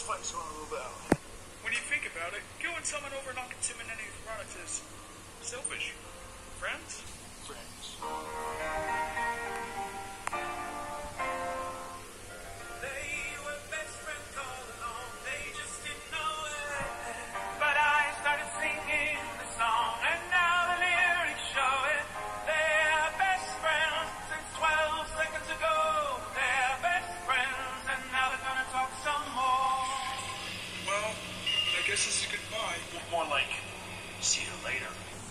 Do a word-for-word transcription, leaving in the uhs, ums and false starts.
fight's all about? When you think about it, killing someone over not consuming any of his products is selfish. Friends? Friends. This is a goodbye. More like, see you later.